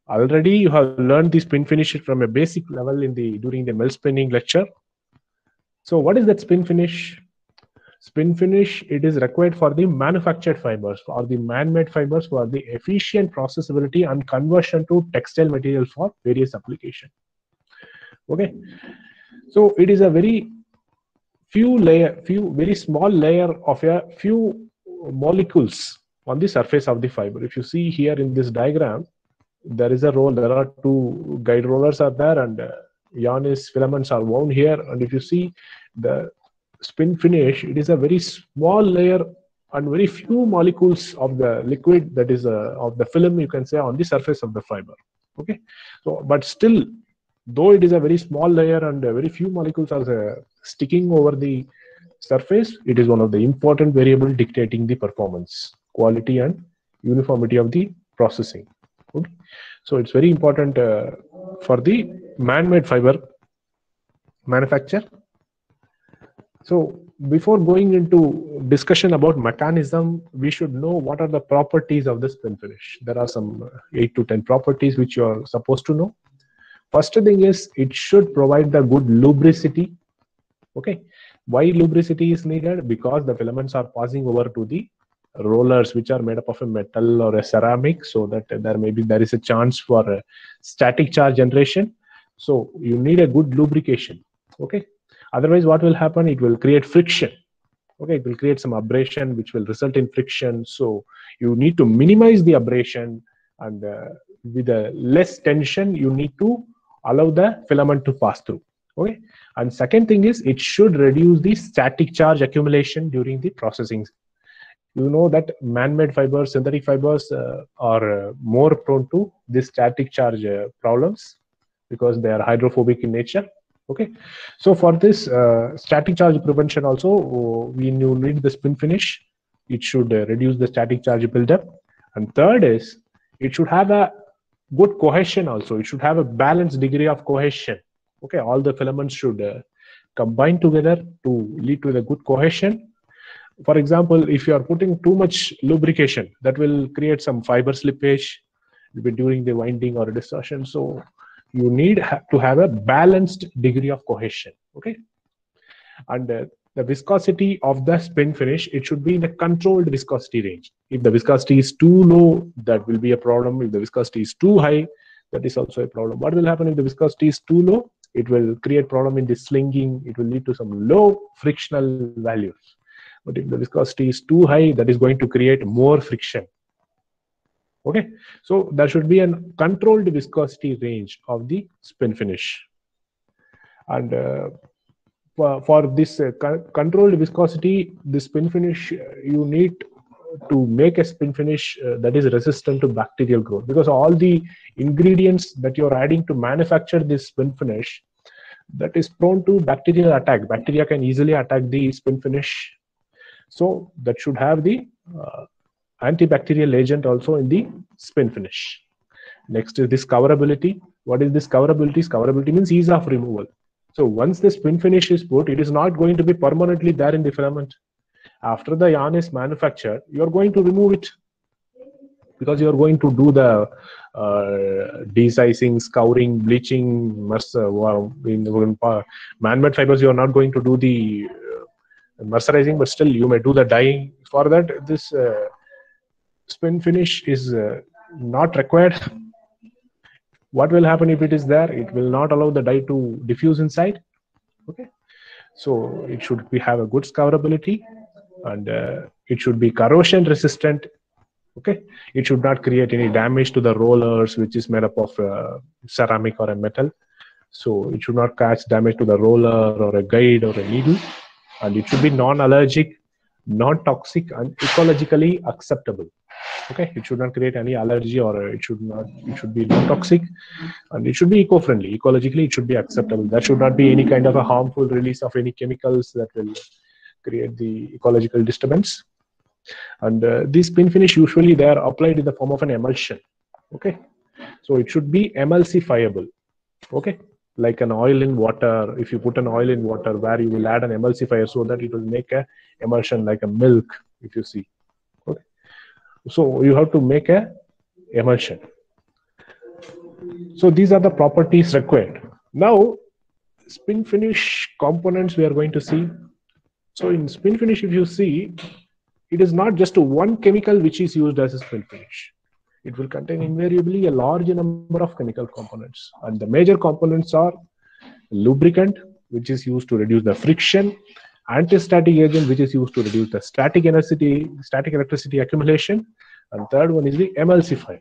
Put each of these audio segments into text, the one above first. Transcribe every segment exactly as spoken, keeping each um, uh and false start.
Already you have learned the spin finish from a basic level in the during the melt spinning lecture. So what is that spin finish? Spin finish, it is required for the manufactured fibers or the man-made fibers for the efficient processability and conversion to textile material for various application. Okay, so it is a very few layer, few very small layer of a few molecules on the surface of the fiber. If you see here in this diagram, there is a roll. There are two guide rollers are there, and uh, yarn filaments are wound here. And if you see the spin finish, it is a very small layer and very few molecules of the liquid, that is uh, of the film, you can say, on the surface of the fiber. Okay, so but still, though it is a very small layer and uh, very few molecules are uh, sticking over the surface, it is one of the important variable dictating the performance, quality, and uniformity of the processing. Okay. So it's very important uh, for the man-made fiber manufacture. So before going into discussion about mechanism, we should know what are the properties of the spin finish. There are some eight to ten properties which you are supposed to know. First thing is, it should provide the good lubricity. Okay, why lubricity is needed? Because the filaments are passing over to the rollers which are made up of a metal or a ceramic, so that there may be there is a chance for a static charge generation. So you need a good lubrication. Okay, otherwise what will happen? It will create friction. Okay, it will create some abrasion which will result in friction. So you need to minimize the abrasion, and uh, with a less tension you need to allow the filament to pass through. Okay, and second thing is, it should reduce the static charge accumulation during the processing. You know that man-made fibers, synthetic fibers uh, are uh, more prone to this static charge uh, problems because they are hydrophobic in nature. Okay, so for this uh, static charge prevention also, uh, we need the spin finish. It should uh, reduce the static charge buildup. And third is, it should have a good cohesion also. It should have a balanced degree of cohesion. Okay, all the filaments should uh, combine together to lead to the good cohesion. For example, if you are putting too much lubrication, that will create some fiber slippage during the winding or distortion. So you need ha to have a balanced degree of cohesion. Okay, and uh, the viscosity of the spin finish, it should be in a controlled viscosity range. If the viscosity is too low, that will be a problem. If the viscosity is too high, that is also a problem. What will happen if the viscosity is too low? It will create problem in the slinging. It will lead to some low frictional values. But if the viscosity is too high, that is going to create more friction. Okay, so there should be a controlled viscosity range of the spin finish. And uh, for, for this uh, controlled viscosity, the spin finish, uh, you need to make a spin finish uh, that is resistant to bacterial growth, because all the ingredients that you're adding to manufacture this spin finish, that is prone to bacterial attack. Bacteria can easily attack the spin finish. So that should have the uh, antibacterial agent also in the spin finish. Next is this coverability. What is this coverability? Coverability means ease of removal. So once the spin finish is put, it is not going to be permanently there in the filament. After the yarn is manufactured, you are going to remove it, because you are going to do the uh, desizing, scouring, bleaching. In man-made fibers, you are not going to do the uh, mercerizing, but still you may do the dyeing. For that, this uh, spin finish is uh, not required. What will happen if it is there? It will not allow the dye to diffuse inside. Okay, so it should be have a good scourability, and uh, it should be corrosion resistant. Okay, it should not create any damage to the rollers, which is made up of uh, ceramic or a metal. So it should not catch damage to the roller or a guide or a needle, and it should be non-allergic, non-toxic, and ecologically acceptable. Okay, it should not create any allergy, or it should not. It should be non-toxic, and it should be eco-friendly. Ecologically, it should be acceptable. There should not be any kind of a harmful release of any chemicals that will create the ecological disturbance. And uh, this spin finish, usually they are applied in the form of an emulsion. Okay, so it should be emulsifiable. Okay, like an oil in water. If you put an oil in water, where you will add an emulsifier so that it will make a emulsion like a milk, if you see. Okay, so you have to make a emulsion. So these are the properties required. Now, spin finish components we are going to see. So in spin finish, if you see, it is not just one chemical which is used as a spin finish. It will contain invariably a large number of chemical components. And the major components are lubricant, which is used to reduce the friction, anti-static agent, which is used to reduce the static electricity, static electricity accumulation, and third one is the emulsifier.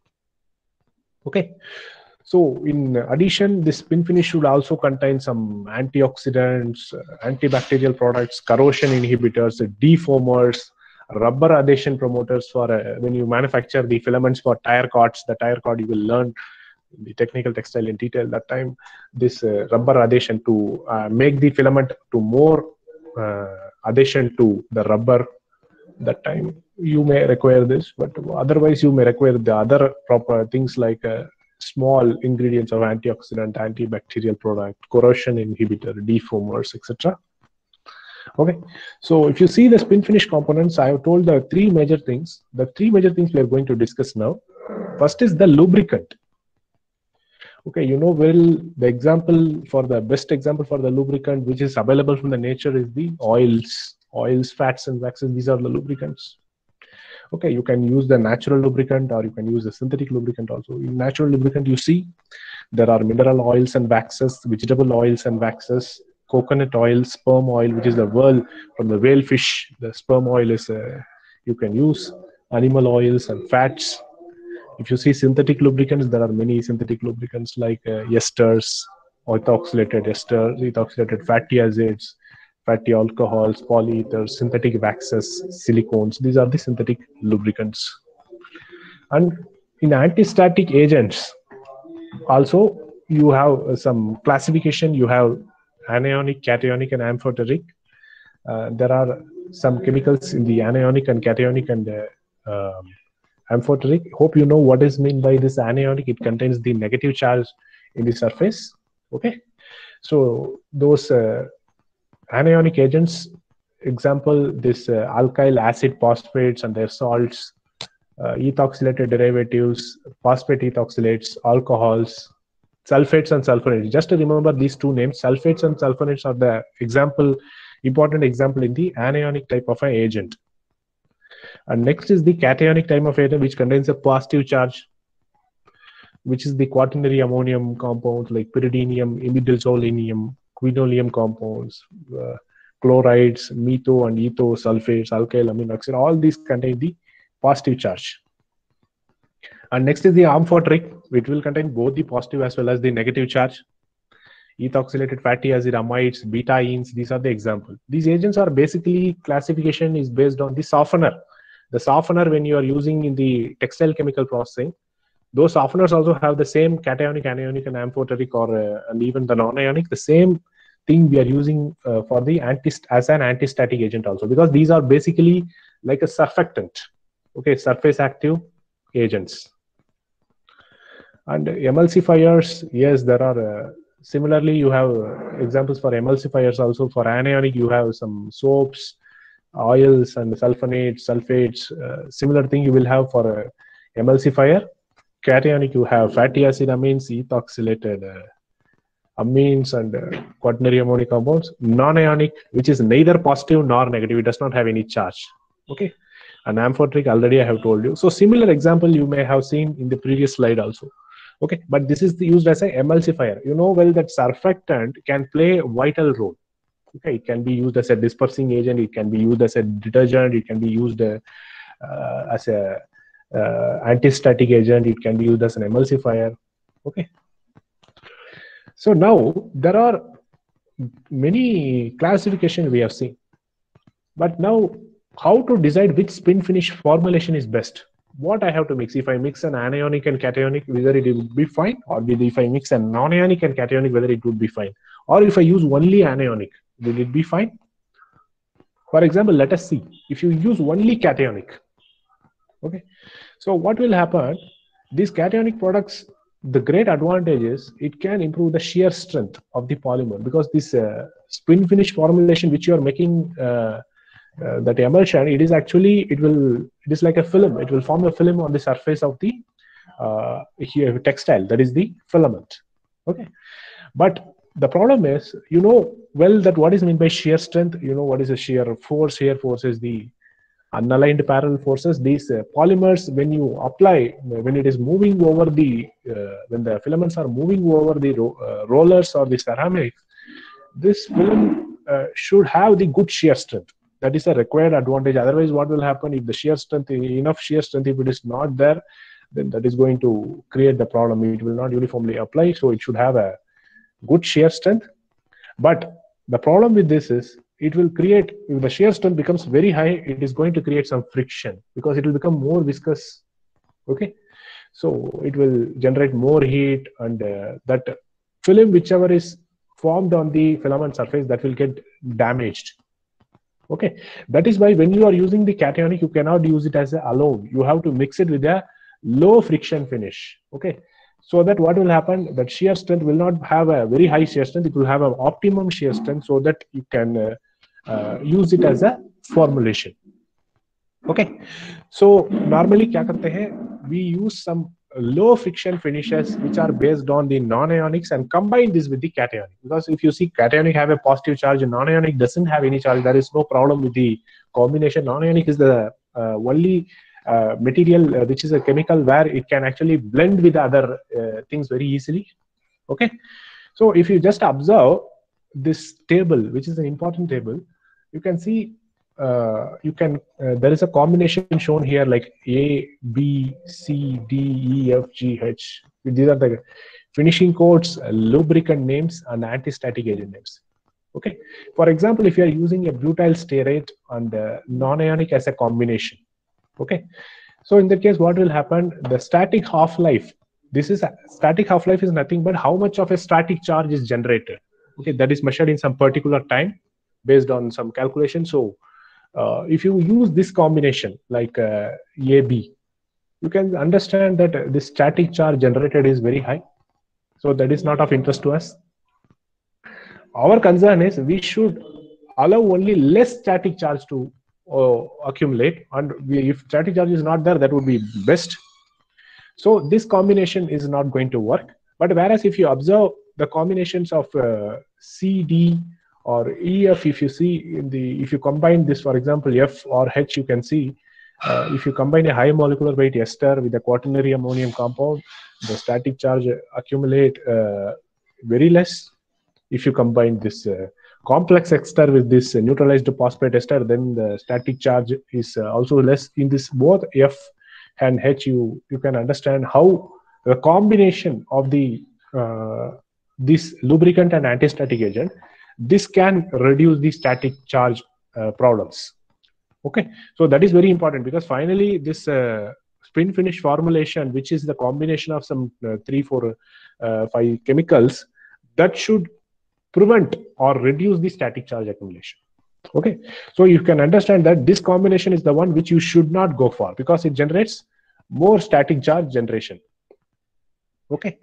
Okay. So in addition, this spin finish should also contain some antioxidants, antibacterial products, corrosion inhibitors, defoamers, rubber adhesion promoters for uh, when you manufacture the filaments for tire cords. The tire cord you will learn the technical textile in detail that time. This uh, rubber adhesion to uh, make the filament to more uh, adhesion to the rubber. That time you may require this, but otherwise you may require the other proper things like uh, small ingredients of antioxidant, antibacterial product, corrosion inhibitor, defoamers, et cetera. Okay, so if you see the spin finish components, I have told the three major things. The three major things we are going to discuss now. First is the lubricant. Okay, you know well the example for the best example for the lubricant which is available from the nature is the oils, oils, fats, and waxes. These are the lubricants. Okay, you can use the natural lubricant or you can use the synthetic lubricant also. In natural lubricant, you see there are mineral oils and waxes, vegetable oils and waxes, coconut oil, sperm oil, which is the whale from the whale fish. The sperm oil is uh, you can use animal oils and fats. If you see synthetic lubricants, there are many synthetic lubricants like uh, esters, ethoxylated esters, ethoxylated fatty acids, fatty alcohols, polyethers, synthetic waxes, silicones. These are the synthetic lubricants. And in anti-static agents, also you have some classification. You have anionic, cationic, and amphoteric. Uh, there are some chemicals in the anionic and cationic and uh, um, amphoteric. Hope you know what is meant by this anionic. It contains the negative charge in the surface. Okay, so those uh, anionic agents, example, this uh, alkyl acid phosphates and their salts, uh, ethoxylated derivatives, phosphate ethoxylates, alcohols, sulfates and sulfonates. Just to remember these two names, sulfates and sulfonates are the example, important example in the anionic type of an agent. And next is the cationic type of agent, which contains a positive charge, which is the quaternary ammonium compounds like pyridinium, imidazolinium, quinoline compounds, uh, chlorides, metho and etho sulfates, alkyl amino oxide. All these contain the positive charge. And next is the amphoteric, which will contain both the positive as well as the negative charge. Ethoxylated fatty acid amides, betaines, these are the examples. These agents are basically, classification is based on the softener. The softener when you are using in the textile chemical processing, those softeners also have the same cationic, anionic, and amphoteric, or uh, and even the non-ionic. The same thing we are using uh, for the anti as an anti-static agent also, because these are basically like a surfactant. Okay, surface active agents. And emulsifiers, yes, there are. Uh, similarly, you have uh, examples for emulsifiers also. For anionic, you have some soaps, oils, and sulfonates, sulfates. Uh, similar thing you will have for uh, emulsifier. Cationic, you have fatty acid amines, ethoxylated uh, amines, and uh, quaternary ammonium compounds. Non-ionic, which is neither positive nor negative, it does not have any charge. Okay, and amphoteric, already I have told you. So similar example you may have seen in the previous slide also. Okay, but this is used as an emulsifier. You know well that surfactant can play a vital role. Okay, it can be used as a dispersing agent, it can be used as a detergent, it can be used uh, uh, as a uh, anti-static agent, it can be used as an emulsifier. Okay, so now there are many classifications we have seen, but now how to decide which spin finish formulation is best? What I have to mix? If I mix an anionic and cationic, whether it would be fine, or if I mix a non-ionic and cationic, whether it would be fine, or if I use only anionic, will it be fine? For example, let us see if you use only cationic. Okay, so what will happen? These cationic products, the great advantage is it can improve the shear strength of the polymer, because this uh, spin finish formulation which you are making, uh, uh, that emulsion, it is actually, it will, it is like a film. It will form a film on the surface of the uh, here textile, that is the filament. Okay, but the problem is, you know well that what is meant by shear strength. You know what is a shear force. Shear force is the unaligned parallel forces. These uh, polymers, when you apply, when it is moving over the, uh, when the filaments are moving over the ro uh, rollers or the ceramics, this film uh, should have the good shear strength. That is a required advantage. Otherwise, what will happen if the shear strength, enough shear strength, if it is not there, then that is going to create the problem. It will not uniformly apply. So it should have a good shear strength. But the problem with this is, it will create, if the shear strength becomes very high, it is going to create some friction because it will become more viscous. Okay, so it will generate more heat, and uh, that film, whichever is formed on the filament surface, that will get damaged. Okay, that is why when you are using the cationic, you cannot use it as a alone. You have to mix it with a low friction finish. Okay, so that what will happen, that shear strength will not have a very high shear strength, it will have an optimum shear strength, so that you can uh, uh, use it as a formulation. Okay, so normally kya karte hain, we use some low friction finishes which are based on the non-ionics and combine this with the cationic. Because if you see, cationic have a positive charge and non-ionic doesn't have any charge, there is no problem with the combination. Non-ionic is the uh, only uh, material uh, which is a chemical where it can actually blend with other uh, things very easily. Okay, so if you just observe this table, which is an important table, you can see uh, you can uh, there is a combination shown here like A, B, C, D, E, F, G, H. These are the finishing codes, uh, lubricant names, and anti-static agent names. Okay, for example, if you are using a butyl stearate and uh, non-ionic as a combination, okay, so in that case, what will happen, the static half-life, this is a, static half-life is nothing but how much of a static charge is generated. Okay, that is measured in some particular time based on some calculation. So uh, if you use this combination like uh, A B, you can understand that uh, the static charge generated is very high. So that is not of interest to us. Our concern is we should allow only less static charge to uh, accumulate, and we, if static charge is not there, that would be best. So this combination is not going to work. But whereas if you observe the combinations of uh, C, D, or E, F, if you see in the, if you combine this, for example, F or H, you can see uh, if you combine a high molecular weight ester with a quaternary ammonium compound, the static charge accumulate uh, very less. If you combine this uh, complex ester with this uh, neutralized phosphate ester, then the static charge is uh, also less. In this both F and H, you you can understand how the combination of the uh, this lubricant and anti-static agent, this can reduce the static charge uh, problems. Okay, so that is very important, because finally this uh, spin finish formulation, which is the combination of some uh, three, four, uh, five chemicals, that should prevent or reduce the static charge accumulation. Okay, so you can understand that this combination is the one which you should not go for, because it generates more static charge generation. Okay,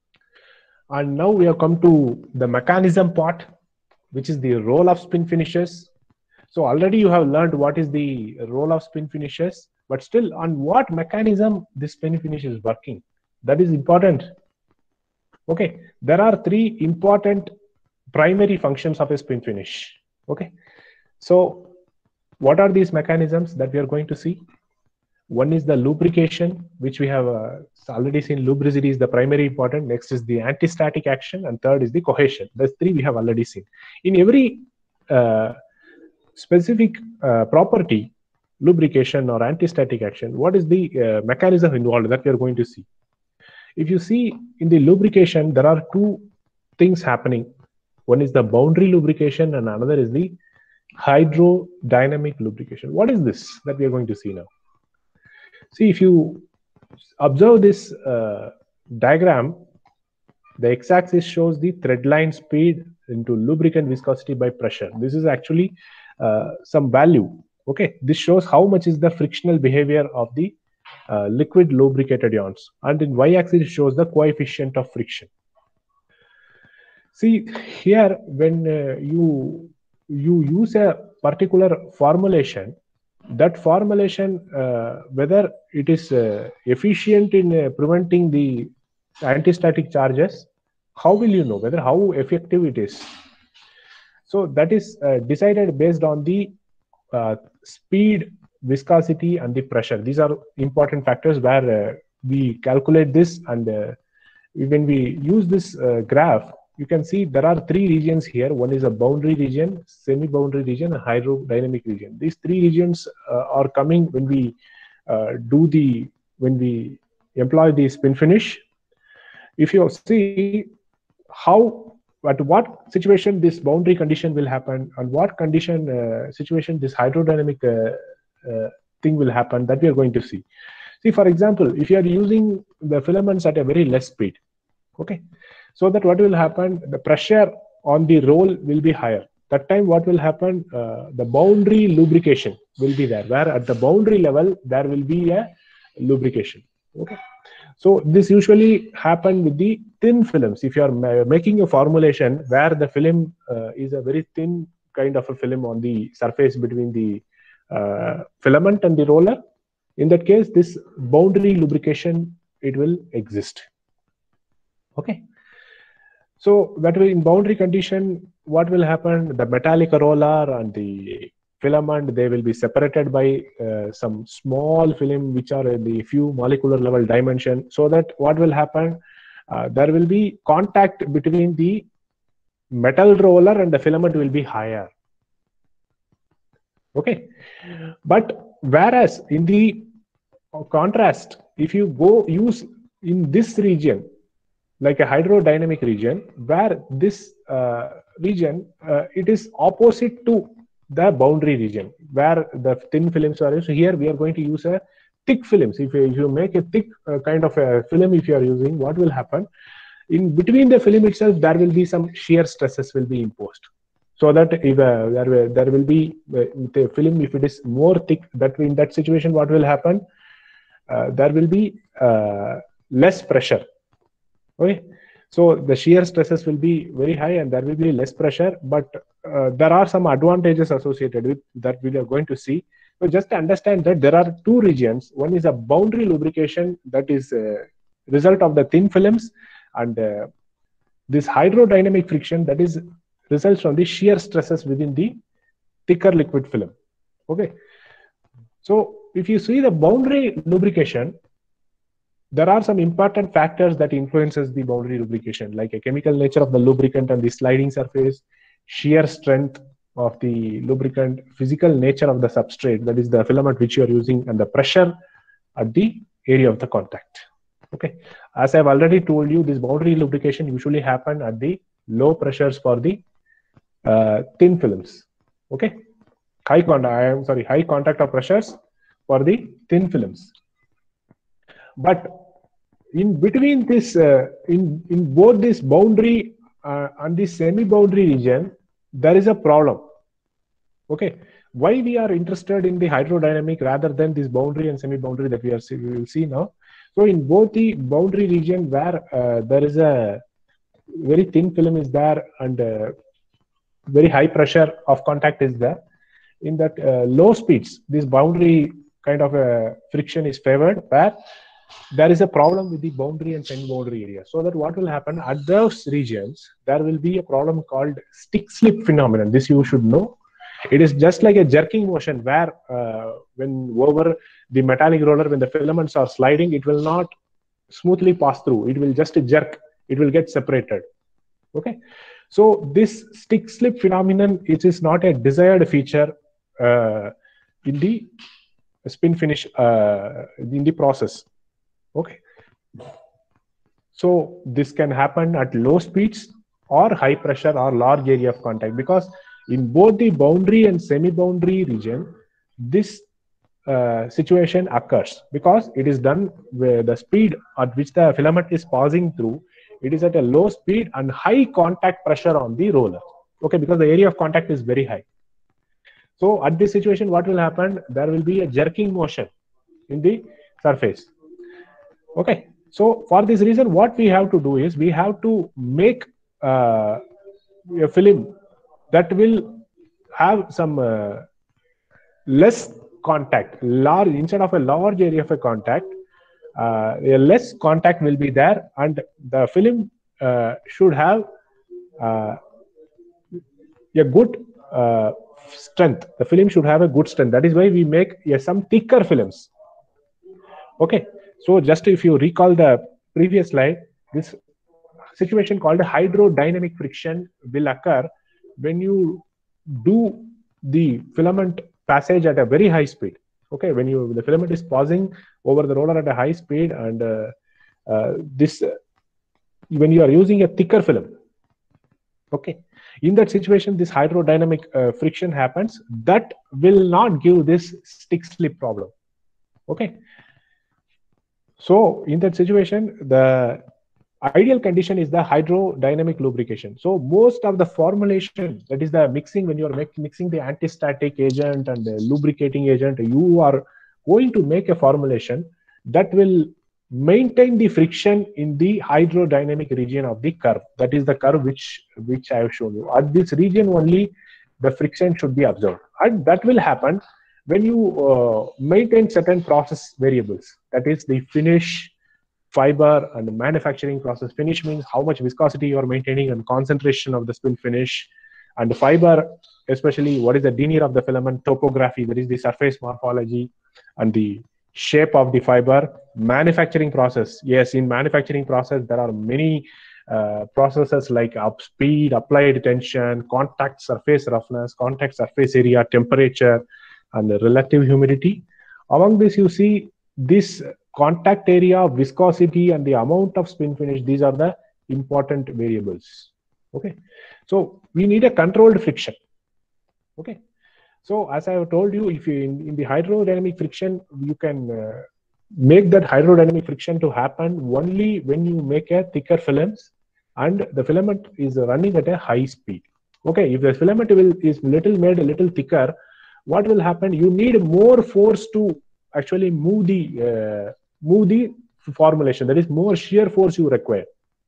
and now we have come to the mechanism part, which is the role of spin finishes. So already you have learned what is the role of spin finishes, but still on what mechanism this spin finish is working, that is important. Okay, there are three important primary functions of a spin finish. Okay, so what are these mechanisms that we are going to see? One is the lubrication, which we have uh, already seen. Lubricity is the primary important. Next is the anti-static action, and third is the cohesion. Those three we have already seen. In every uh, specific uh, property, lubrication or anti-static action, what is the uh, mechanism involved that we are going to see? If you see in the lubrication, there are two things happening. One is the boundary lubrication and another is the hydrodynamic lubrication. What is this that we are going to see now? See, if you observe this uh, diagram, the x-axis shows the threadline speed into lubricant viscosity by pressure. This is actually uh, some value. Okay, this shows how much is the frictional behavior of the uh, liquid lubricated ions, and in y-axis it shows the coefficient of friction. See here, when uh, you you use a particular formulation, that formulation, uh, whether it is uh, efficient in uh, preventing the antistatic charges, how will you know whether how effective it is? So that is uh, decided based on the uh, speed, viscosity, and the pressure. These are important factors where uh, we calculate this, and uh, when we use this uh, graph, you can see there are three regions here. One is a boundary region, semi-boundary region, and hydrodynamic region. These three regions uh, are coming when we uh, do the when we employ the spin finish. If you see how at what situation this boundary condition will happen, and what condition uh, situation this hydrodynamic uh, uh, thing will happen, that we are going to see. See, for example, if you are using the filaments at a very less speed, okay, so that what will happen, the pressure on the roll will be higher. That time what will happen, uh, the boundary lubrication will be there, where at the boundary level there will be a lubrication. Okay, so this usually happen with the thin films. If you are making a formulation where the film uh, is a very thin kind of a film on the surface between the uh, filament and the roller, in that case this boundary lubrication, it will exist. Okay, so that will, in boundary condition, what will happen, the metallic roller and the filament, they will be separated by uh, some small film which are in the few molecular level dimension, so that what will happen, uh, there will be contact between the metal roller and the filament will be higher. Okay, but whereas in the contrast, if you go use in this region, like a hydrodynamic region, where this uh, region, uh, it is opposite to the boundary region, where the thin films are used. So here we are going to use a thick films. If you, if you make a thick uh, kind of a film, if you are using, what will happen? In between the film itself, there will be some shear stresses will be imposed. So that if uh, there, there will be uh, the film, if it is more thick, that in that situation, what will happen? Uh, there will be uh, less pressure. Okay, so the shear stresses will be very high and there will be less pressure, but uh, there are some advantages associated with that we are going to see. So just to understand that there are two regions. One is a boundary lubrication, that is a result of the thin films, and uh, this hydrodynamic friction, that is results from the shear stresses within the thicker liquid film. Okay, so if you see the boundary lubrication, there are some important factors that influences the boundary lubrication, like a chemical nature of the lubricant and the sliding surface, shear strength of the lubricant, physical nature of the substrate, that is the filament which you are using, and the pressure at the area of the contact. Okay, as I've already told you, this boundary lubrication usually happen at the low pressures for the uh, thin films. Okay, high contact, I am sorry, high contact of pressures for the thin films. But in between this, uh, in, in both this boundary uh, and this semi-boundary region, there is a problem. Okay, why we are interested in the hydrodynamic rather than this boundary and semi-boundary that we are see, we will see now. So in both the boundary region where uh, there is a very thin film is there and uh, very high pressure of contact is there, in that uh, low speeds, this boundary kind of a friction is favored, where there is a problem with the boundary and semi-boundary area. So that what will happen at those regions, there will be a problem called stick-slip phenomenon. This you should know. It is just like a jerking motion where uh, when over the metallic roller, when the filaments are sliding, it will not smoothly pass through. It will just jerk. It will get separated. Okay. So this stick-slip phenomenon, it is not a desired feature uh, in the spin finish uh, in the process. Okay, so this can happen at low speeds or high pressure or large area of contact, because in both the boundary and semi-boundary region, this uh, situation occurs because it is done with the speed at which the filament is passing through. It is at a low speed and high contact pressure on the roller. Okay, because the area of contact is very high. So at this situation, what will happen? There will be a jerking motion in the surface. Okay, so for this reason, what we have to do is we have to make uh, a film that will have some uh, less contact, large instead of a large area of a contact, uh, a less contact will be there, and the film uh, should have uh, a good uh, strength. The film should have a good strength. That is why we make yeah, some thicker films. Okay, so just if you recall the previous slide, this situation called hydrodynamic friction will occur when you do the filament passage at a very high speed. Okay, when you the filament is passing over the roller at a high speed, and uh, uh, this uh, when you are using a thicker film. Okay, in that situation, this hydrodynamic uh, friction happens. That will not give this stick slip problem. Okay, so in that situation, the ideal condition is the hydrodynamic lubrication. So most of the formulation, that is the mixing, when you are make, mixing the anti-static agent and the lubricating agent, you are going to make a formulation that will maintain the friction in the hydrodynamic region of the curve. That is the curve which which I have shown you. At this region only, the friction should be observed, and that will happen when you uh, maintain certain process variables. That is the finish, fiber, and the manufacturing process. Finish means how much viscosity you are maintaining and concentration of the spin finish, and the fiber, especially what is the denier of the filament, topography, that is the surface morphology and the shape of the fiber. Manufacturing process, yes, in manufacturing process there are many uh, processes like up speed, applied tension, contact surface roughness, contact surface area, temperature, and the relative humidity. Among this, you see this contact area, viscosity, and the amount of spin finish. These are the important variables. Okay, so we need a controlled friction. Okay, so as I have told you, if you in, in the hydrodynamic friction, you can uh, make that hydrodynamic friction to happen only when you make a thicker films and the filament is running at a high speed. Okay, if the filament will is little made a little thicker, what will happen? You need more force to actually move the uh, move the formulation. That is more shear force you require.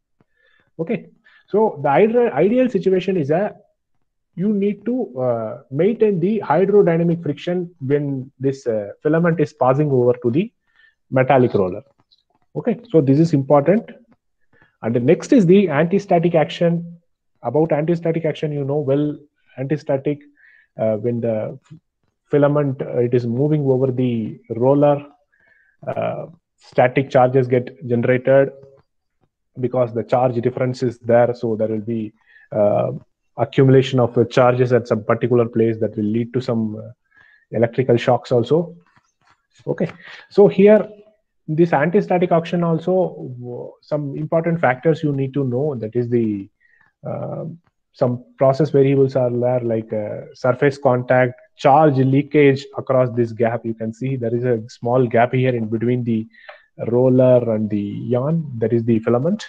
Okay, so the ideal, ideal situation is a you need to uh, maintain the hydrodynamic friction when this uh, filament is passing over to the metallic roller. Okay, so this is important. And the next is the anti-static action. About anti-static action, you know well, anti-static uh, when the filament uh, it is moving over the roller, uh, static charges get generated because the charge difference is there. So there will be uh, accumulation of uh, charges at some particular place that will lead to some uh, electrical shocks also. Okay, so here this anti-static action also, some important factors you need to know. That is the uh, some process variables are there, like uh, surface contact, charge leakage across this gap. You can see there is a small gap here in between the roller and the yarn, that is the filament.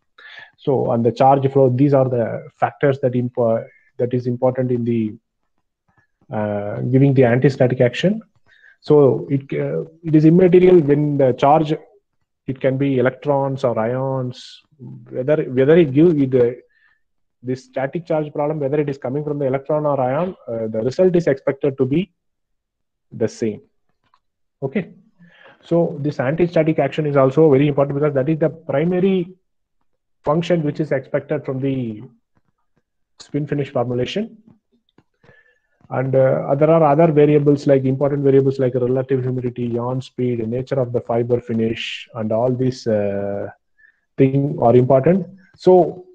So, and the charge flow, these are the factors that impo that is important in the uh, giving the anti-static action. So it uh, it is immaterial when the charge, it can be electrons or ions, whether whether it gives the this static charge problem, whether it is coming from the electron or ion, uh, the result is expected to be the same. Okay, so this anti-static action is also very important because that is the primary function which is expected from the spin finish formulation. And uh, there are other variables, like important variables like relative humidity, yarn speed, nature of the fiber finish, and all these uh, things are important. So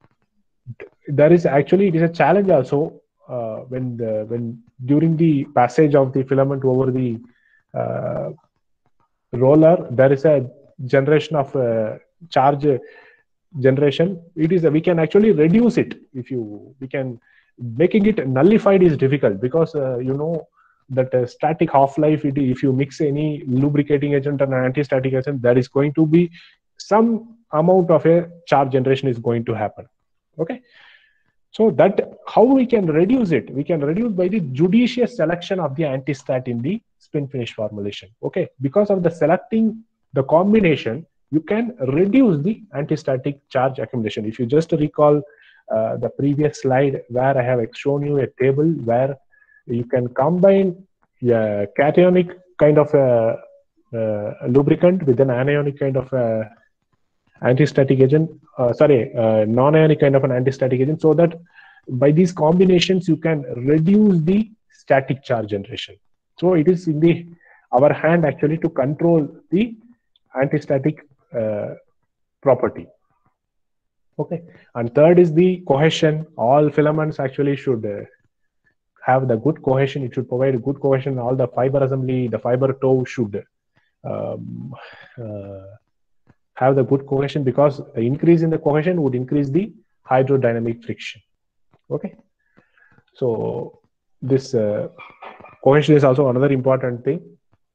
there is actually, it is a challenge also uh, when the when during the passage of the filament over the uh, roller, there is a generation of uh, charge generation. It is a, we can actually reduce it. If you we can making it nullified is difficult because uh, you know that uh, static half-life, it, if you mix any lubricating agent and an anti-static agent, there is going to be some amount of a charge generation is going to happen. Okay, so that how we can reduce it? We can reduce by the judicious selection of the anti-stat in the spin finish formulation. Okay, because of the selecting the combination, you can reduce the anti-static charge accumulation. If you just recall uh, the previous slide where I have shown you a table where you can combine yeah, cationic kind of a, uh, lubricant with an anionic kind of a anti-static agent, uh, sorry, uh, non-ionic kind of an anti-static agent, so that by these combinations you can reduce the static charge generation. So it is in the our hand actually to control the anti-static uh, property. Okay, and third is the cohesion. All filaments actually should uh, have the good cohesion. It should provide good cohesion. All the fiber assembly, the fiber tow should um, uh, have the good cohesion, because the increase in the cohesion would increase the hydrodynamic friction. Okay, so this uh, cohesion is also another important thing.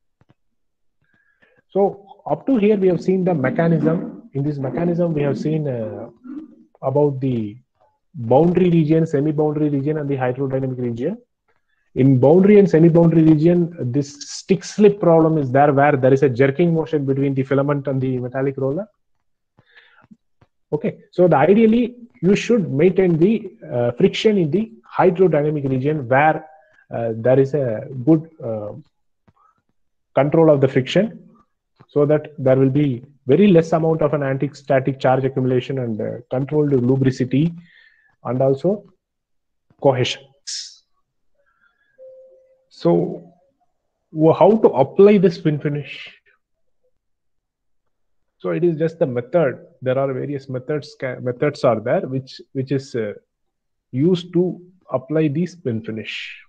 So up to here we have seen the mechanism. In this mechanism we have seen uh, about the boundary region, semi-boundary region, and the hydrodynamic region. In boundary and semi-boundary region, this stick slip problem is there, where there is a jerking motion between the filament and the metallic roller. Okay, so the ideally you should maintain the uh, friction in the hydrodynamic region, where uh, there is a good uh, control of the friction, so that there will be very less amount of an anti-static charge accumulation and uh, controlled lubricity and also cohesion. So how to apply this spin finish? So it is just the method. There are various methods methods are there which which is uh, used to apply the spin finish.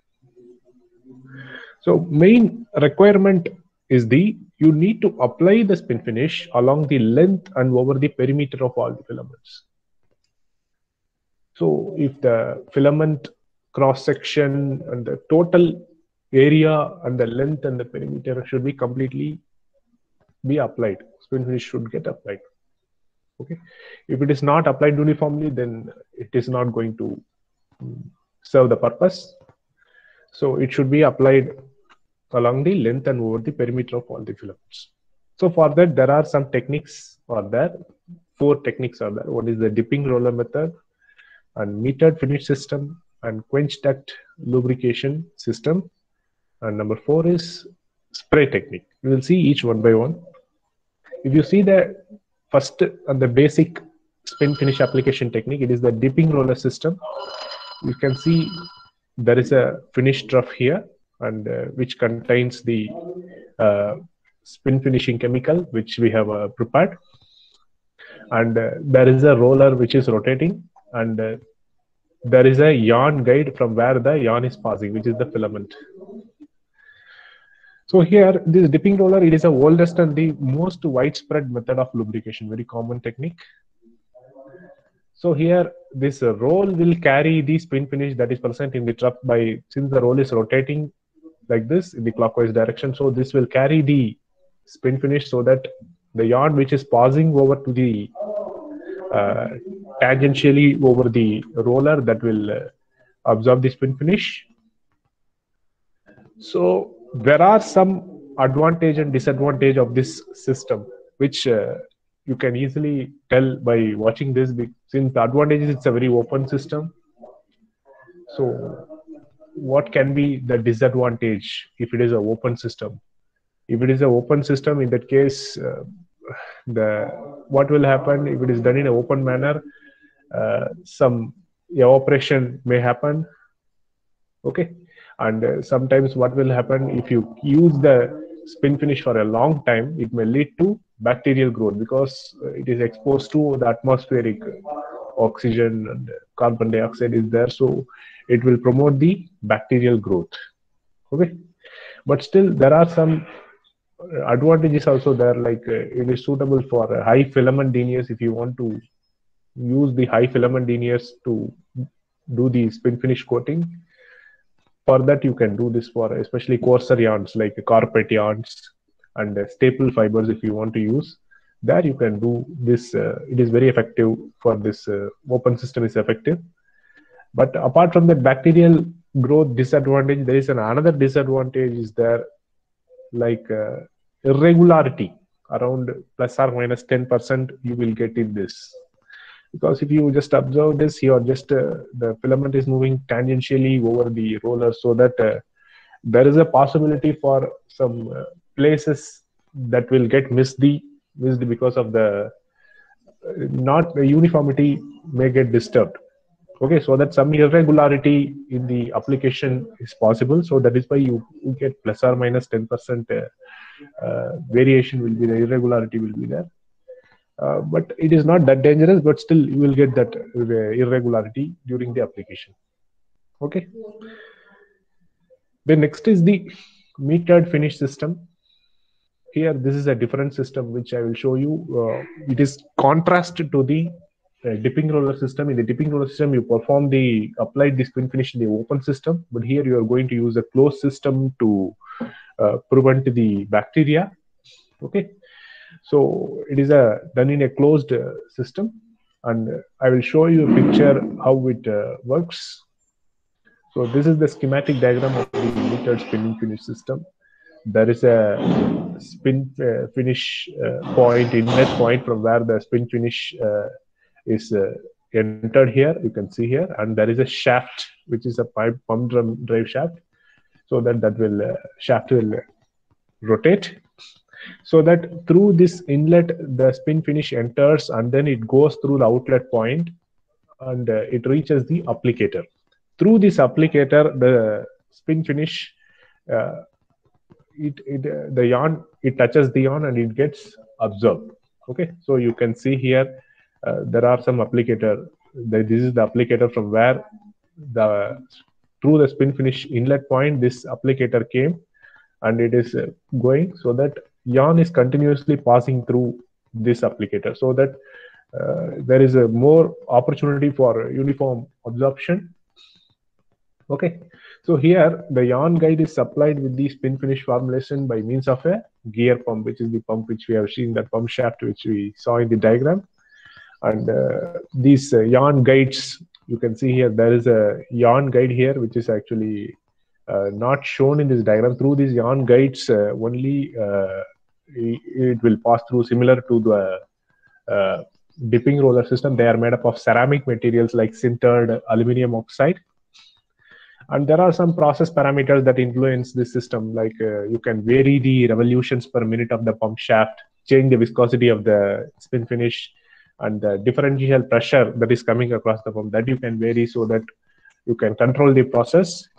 So main requirement is the you need to apply the spin finish along the length and over the perimeter of all the filaments. So if the filament cross section and the total area and the length and the perimeter should be completely be applied, spin finish should get applied. Okay, if it is not applied uniformly, then it is not going to serve the purpose. So it should be applied along the length and over the perimeter of all the filaments. So for that, there are some techniques are there. Four techniques are there. One is the dipping roller method, and metered finish system, and quench duct lubrication system, and number four is spray technique. We will see each one by one. If you see the first and the basic spin finish application technique, it is the dipping roller system. You can see there is a finish trough here, and uh, which contains the uh, spin finishing chemical which we have uh, prepared, and uh, there is a roller which is rotating, and uh, there is a yarn guide from where the yarn is passing, which is the filament. So here, this dipping roller, it is the oldest and the most widespread method of lubrication, very common technique. So here, this uh, roll will carry the spin finish that is present in the trough by, since the roll is rotating like this in the clockwise direction, so this will carry the spin finish, so that the yarn which is passing over to the uh, tangentially over the roller, that will uh, absorb the spin finish. So there are some advantage and disadvantage of this system, which uh, you can easily tell by watching this. Since the advantage is it's a very open system. So what can be the disadvantage if it is an open system? If it is an open system, in that case, uh, the what will happen if it is done in an open manner? Uh, some evaporation may happen. Okay, and uh, sometimes what will happen if you use the spin finish for a long time? It may lead to bacterial growth, because it is exposed to the atmospheric oxygen and carbon dioxide is there, so it will promote the bacterial growth. Okay, but still there are some advantages also there, like uh, it is suitable for high filament deniers. If you want to use the high filament deniers to do the spin finish coating, for that you can do this for especially coarser yarns like carpet yarns and uh, staple fibers. If you want to use there, you can do this. Uh, it is very effective for this uh, open system is effective. But apart from the bacterial growth disadvantage, there is an another disadvantage is there, like uh, irregularity around plus or minus ten percent you will get in this. Because if you just observe this, you are just uh, the filament is moving tangentially over the roller, so that uh, there is a possibility for some uh, places that will get missed, the, missed because of the uh, not the uniformity may get disturbed. Okay, so that some irregularity in the application is possible. So that is why you, you get plus or minus ten percent uh, uh, variation will be the irregularity will be there. Uh, but it is not that dangerous, but still you will get that uh, irregularity during the application. Okay. The next is the metered finish system. Here, this is a different system which I will show you. Uh, it is contrasted to the uh, dipping roller system. In the dipping roller system, you perform the applied the spin finish in the open system, but here you are going to use a closed system to uh, prevent the bacteria. Okay, so it is a done in a closed uh, system, and uh, I will show you a picture how it uh, works. So this is the schematic diagram of the metered spinning finish system. There is a spin uh, finish uh, point, inlet point from where the spin finish uh, is uh, entered here. You can see here, and there is a shaft, which is a pipe pump drum drive shaft, so that that will uh, shaft will rotate, so that through this inlet the spin finish enters, and then it goes through the outlet point, and uh, it reaches the applicator. Through this applicator, the spin finish, uh, it, it uh, the yarn, it touches the yarn and it gets absorbed. Okay, so you can see here uh, there are some applicator. The, this is the applicator from where the through the spin finish inlet point this applicator came, and it is uh, going, so that yarn is continuously passing through this applicator, so that uh, there is a more opportunity for uniform absorption. Okay, so here the yarn guide is supplied with the spin finish formulation by means of a gear pump, which is the pump which we have seen, that pump shaft which we saw in the diagram. And uh, these uh, yarn guides, you can see here there is a yarn guide here which is actually uh, not shown in this diagram. Through these yarn guides uh, only uh, it, it will pass through, similar to the uh, dipping roller system. They are made up of ceramic materials like sintered aluminum oxide. And there are some process parameters that influence this system, like uh, you can vary the revolutions per minute of the pump shaft, change the viscosity of the spin finish, and the differential pressure that is coming across the pump, that you can vary, so that you can control the process.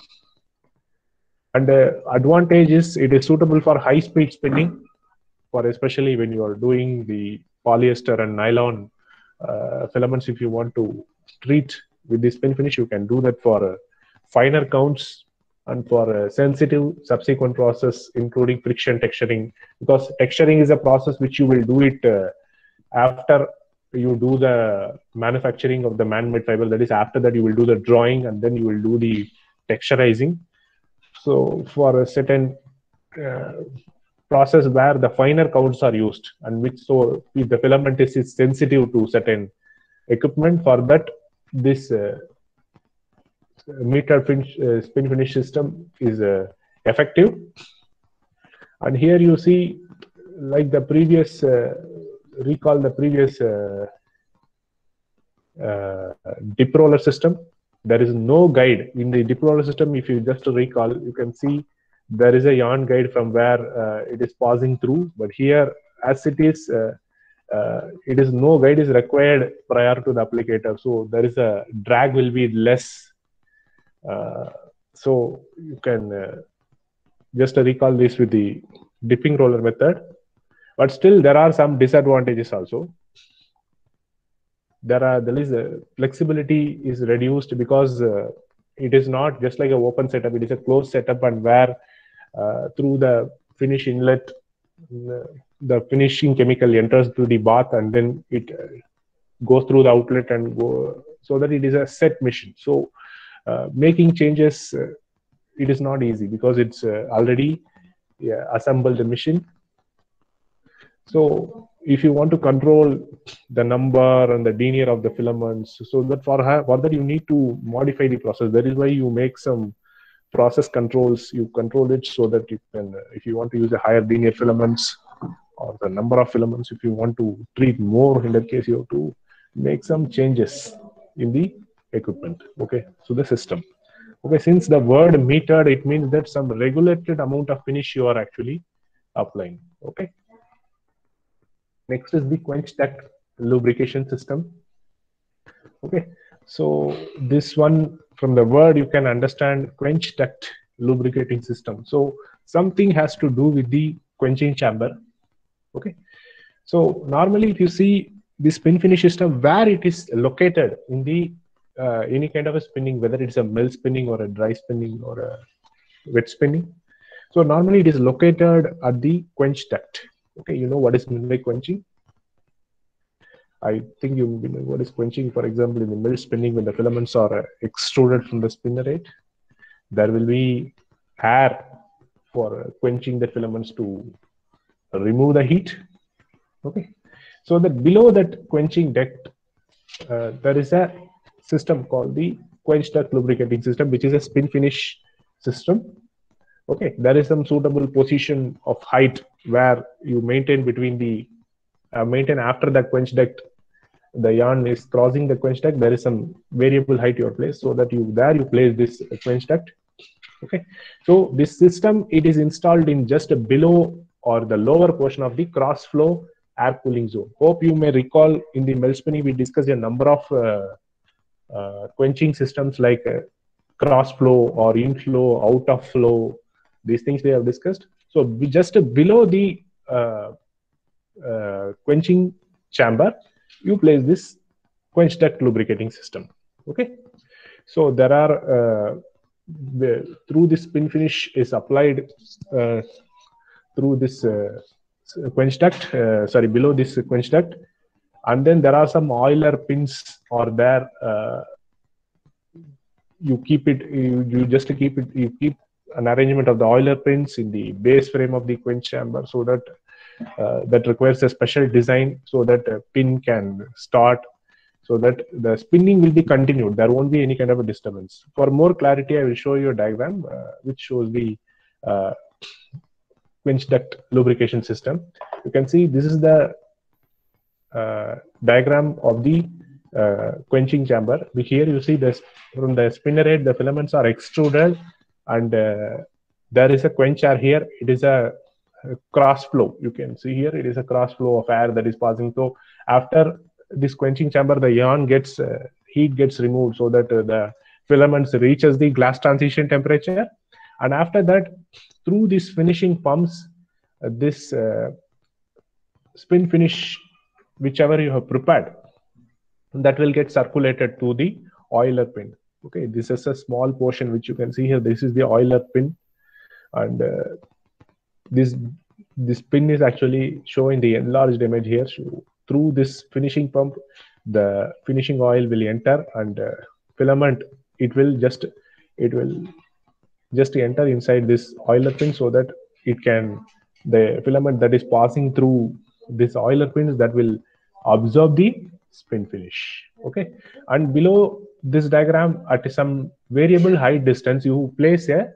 And the advantage is it is suitable for high speed spinning, for especially when you are doing the polyester and nylon uh, filaments. If you want to treat with the spin finish, you can do that for uh, finer counts and for a sensitive subsequent process, including friction texturing, because texturing is a process which you will do it uh, after you do the manufacturing of the man-made fiber. That is, after that you will do the drawing, and then you will do the texturizing. So for a certain uh, process where the finer counts are used, and which, so if the filament is, is sensitive to certain equipment, for that this uh, metered finish, uh, spin finish system is uh, effective. And here you see, like the previous, uh, recall the previous uh, uh, dip roller system, there is no guide. In the dip roller system, if you just recall, you can see there is a yarn guide from where uh, it is passing through. But here, as it is, uh, uh, it is no guide is required prior to the applicator. So there is a drag will be less. Uh, so you can uh, just recall this with the dipping roller method. But still, there are some disadvantages also. There are there is a flexibility is reduced, because uh, it is not just like an open setup. It is a closed setup, and where uh, through the finish inlet, the finishing chemical enters to the bath, and then it uh, goes through the outlet and go, so that it is a set machine. So uh, making changes, uh, it is not easy, because it's uh, already yeah, assembled the machine. So if you want to control the number and the denier of the filaments, so that for, for that you need to modify the process. That is why you make some process controls. You control it so that you can, if you want to use a higher denier filaments, or the number of filaments, if you want to treat more, in that case you have to make some changes in the equipment. Okay, so the system. Okay, since the word metered, it means that some regulated amount of finish you are actually applying. Okay. Next is the quench duct lubrication system. Okay, so this one, from the word you can understand quench duct lubricating system. So something has to do with the quenching chamber. Okay, so normally if you see the spin finish system, where it is located in the uh, any kind of a spinning, whether it's a mill spinning or a dry spinning or a wet spinning, so normally it is located at the quench duct. Okay, you know what is meant by quenching? I think you know what is quenching. For example, in the mill spinning, when the filaments are extruded from the spinnerate, there will be air for quenching the filaments to remove the heat. Okay, so that below that quenching duct, uh, there is a system called the quench duct lubricating system, which is a spin finish system. Okay, there is some suitable position of height where you maintain between the uh, maintain after the quench duct, the yarn is crossing the quench duct. There is some variable height you place, so that you there you place this quench duct. Okay, so this system, it is installed in just below or the lower portion of the cross flow air cooling zone. Hope you may recall in the mill spinning we discussed a number of uh, uh, quenching systems like uh, cross flow or inflow, out of flow. These things we have discussed. So we just below the uh, uh, quenching chamber, you place this quench duct lubricating system. Okay, so there are uh, the, through this spin finish is applied uh, through this uh, quench duct. Uh, sorry, below this quench duct, and then there are some oiler pins or there. Uh, you keep it. You, you just keep it. You keep an arrangement of the oiler pins in the base frame of the quench chamber, so that uh, that requires a special design, so that a pin can start, so that the spinning will be continued. There won't be any kind of a disturbance. For more clarity, I will show you a diagram uh, which shows the uh, quench duct lubrication system. You can see this is the uh, diagram of the uh, quenching chamber. Here you see this from the spinnerate, the filaments are extruded, and uh, there is a quench air here. It is a, a cross flow. You can see here it is a cross flow of air that is passing. So after this quenching chamber, the yarn gets uh, heat gets removed, so that uh, the filaments reaches the glass transition temperature, and after that, through these finishing pumps, uh, this uh, spin finish, whichever you have prepared, that will get circulated to the oiler pin. Okay, this is a small portion which you can see here. This is the oiler pin, and uh, this this pin is actually showing the enlarged image here. So through this finishing pump, the finishing oil will enter, and uh, filament, it will just it will just enter inside this oiler pin, so that it can, the filament that is passing through this oiler pins, that will absorb the spin finish. Okay, and below this diagram, at some variable height distance, you place a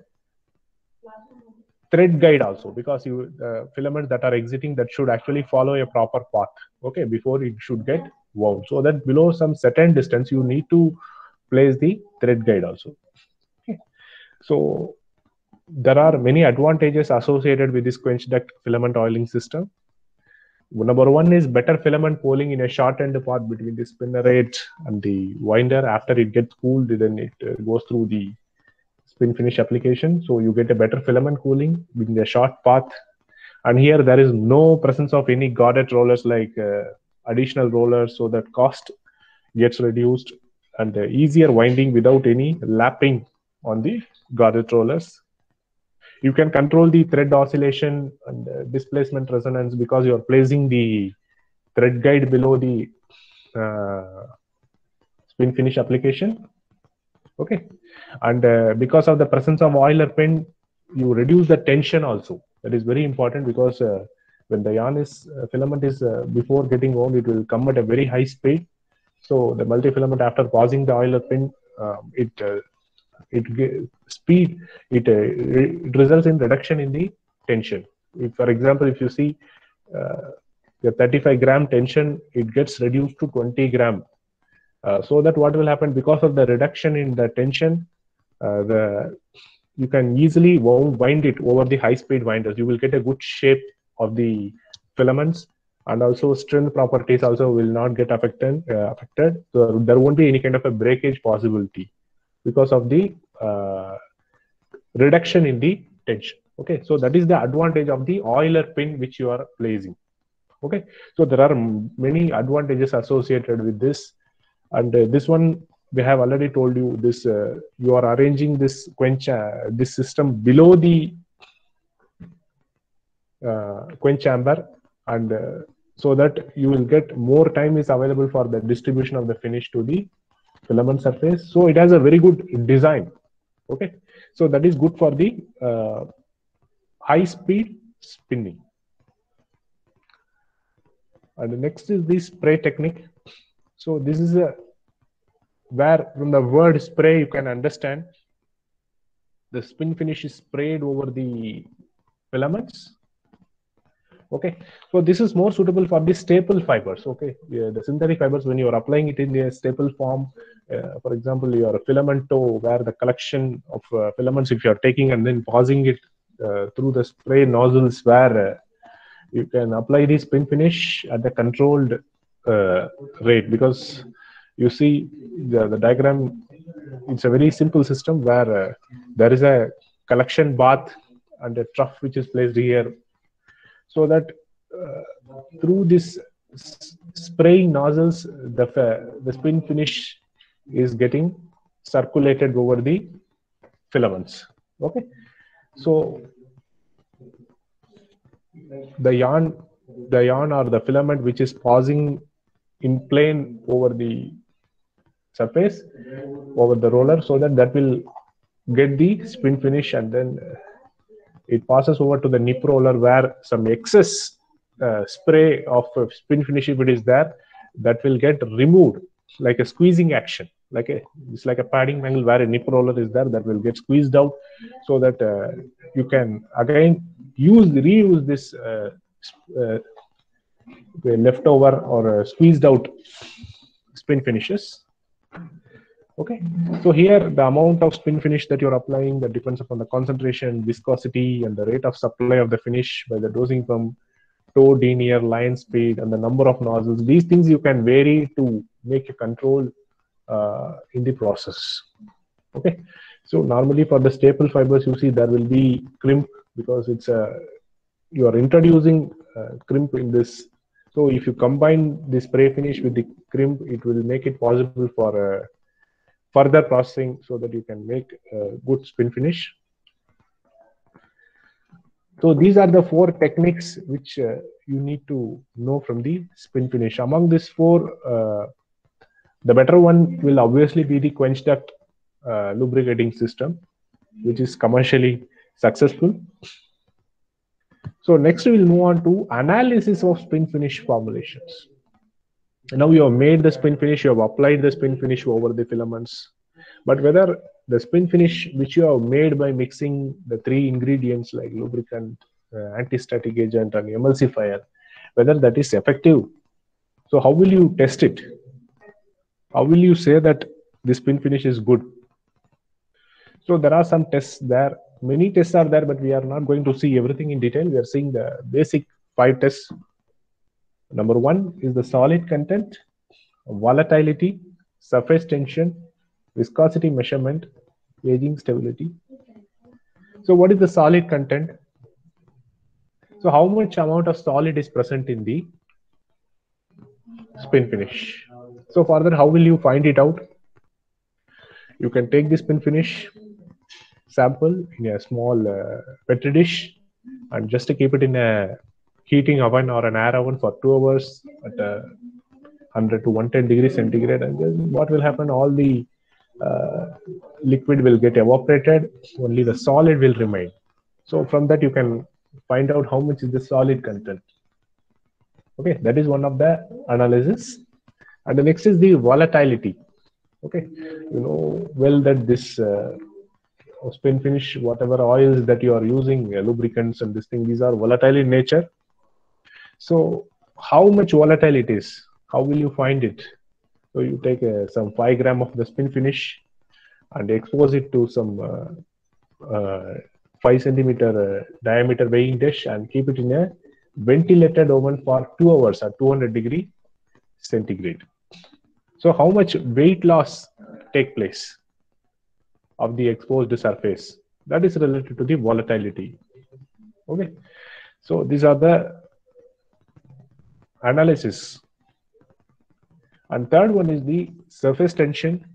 thread guide also, because you the filaments that are exiting, that should actually follow a proper path, okay, before it should get wound. So that below some certain distance, you need to place the thread guide also. Okay, so there are many advantages associated with this quench duct filament oiling system. Number one is better filament pooling in a shortened path between the spinnerate and the winder. After it gets cooled, then it uh, goes through the spin finish application. So you get a better filament cooling within a short path. And here there is no presence of any guarded rollers like uh, additional rollers, so that cost gets reduced, and uh, easier winding without any lapping on the guarded rollers. You can control the thread oscillation and uh, displacement resonance, because you are placing the thread guide below the uh, spin finish application. Okay, and uh, because of the presence of oiler pin, you reduce the tension also. That is very important, because uh, when the yarn is uh, filament is uh, before getting wound, it will come at a very high speed. So the multi-filament, after passing the oiler pin, um, it uh, it speed it, uh, it results in reduction in the tension. If, for example, if you see uh, the thirty-five gram tension, it gets reduced to twenty gram. Uh, so that what will happen, because of the reduction in the tension, uh, the you can easily wind it over the high speed winders. You will get a good shape of the filaments, and also strength properties also will not get affected uh, affected so there won't be any kind of a breakage possibility because of the uh, reduction in the tension. Okay, so that is the advantage of the Euler pin which you are placing. Okay, so there are many advantages associated with this, and uh, this one we have already told you this. Uh, you are arranging this quench uh, this system below the uh, quench chamber, and uh, so that you will get more time is available for the distribution of the finish to the filament surface. So it has a very good design. Okay, so that is good for the uh, high speed spinning. And next is the spray technique. So this is a where from the word spray you can understand the spin finish is sprayed over the filaments. Okay, so this is more suitable for the staple fibers. Okay, yeah, the synthetic fibers, when you are applying it in the staple form, uh, for example, your filament tow, where the collection of uh, filaments, if you are taking and then passing it uh, through the spray nozzles, where uh, you can apply the spin finish at the controlled uh, rate, because you see the, the diagram, it's a very simple system where uh, there is a collection bath and a trough which is placed here, so that uh, through this spraying nozzles, the, the spin finish is getting circulated over the filaments. Okay, so the yarn, the yarn or the filament which is passing in plane over the surface, over the roller, so that that will get the spin finish, and then uh, it passes over to the nip roller, where some excess uh, spray of uh, spin finish, if it is there, that will get removed like a squeezing action, like a it's like a padding mangle where a nip roller is there, that will get squeezed out, so that uh, you can again use reuse this uh, uh, leftover or uh, squeezed out spin finishes. Okay, so here the amount of spin finish that you're applying, that depends upon the concentration, viscosity, and the rate of supply of the finish by the dosing pump, tow denier, line speed, and the number of nozzles. These things you can vary to make a control uh, in the process. Okay, so normally for the staple fibers, you see there will be crimp, because it's a you are introducing uh, crimp in this. So if you combine the spray finish with the crimp, it will make it possible for uh, further processing, so that you can make a good spin finish. So these are the four techniques which uh, you need to know from the spin finish. Among these four, uh, the better one will obviously be the quench duct uh, lubricating system, which is commercially successful. So next we will move on to analysis of spin finish formulations. Now you have made the spin finish, you have applied the spin finish over the filaments, but whether the spin finish which you have made by mixing the three ingredients like lubricant, uh, anti-static agent, and emulsifier, whether that is effective. So how will you test it? How will you say that the spin finish is good? So there are some tests there. Many tests are there, but we are not going to see everything in detail. We are seeing the basic five tests. Number one is the solid content, volatility, surface tension, viscosity measurement, aging stability. So what is the solid content? So how much amount of solid is present in the spin finish? So further, how will you find it out? You can take the spin finish sample in a small uh, petri dish, and just to keep it in a heating oven or an air oven for two hours at uh, one hundred to one hundred ten degrees centigrade, and then what will happen, all the uh, liquid will get evaporated, only the solid will remain. So from that you can find out how much is the solid content. Okay, that is one of the analysis. And the next is the volatility. Okay, you know well that this uh, spin finish, whatever oils that you are using, uh, lubricants and this thing, these are volatile in nature. So how much volatile it is, how will you find it? So you take uh, some five gram of the spin finish, and expose it to some uh, uh, five centimeter uh, diameter weighing dish and keep it in a ventilated oven for two hours at two hundred degree centigrade. So how much weight loss take place of the exposed surface? That is related to the volatility. Okay, so these are the analysis. And third one is the surface tension.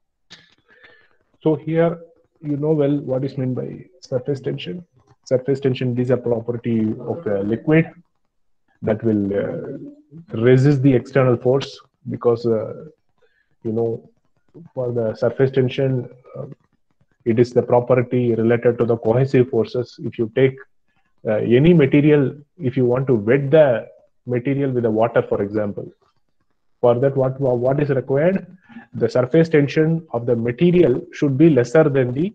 So here you know well what is meant by surface tension. Surface tension is a property of a liquid that will uh, resist the external force, because uh, you know for the surface tension uh, it is the property related to the cohesive forces. If you take uh, any material, if you want to wet the material with the water, for example, for that what what is required? The surface tension of the material should be lesser than the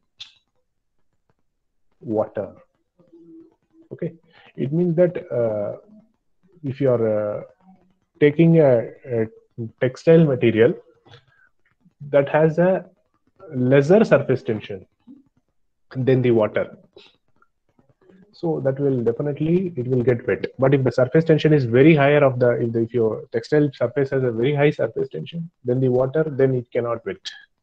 water. Okay, it means that uh, if you are uh, taking a, a textile material that has a lesser surface tension than the water, so that will definitely it will get wet. But if the surface tension is very higher of the if, the, if your textile surface has a very high surface tension than the water, then it cannot wet.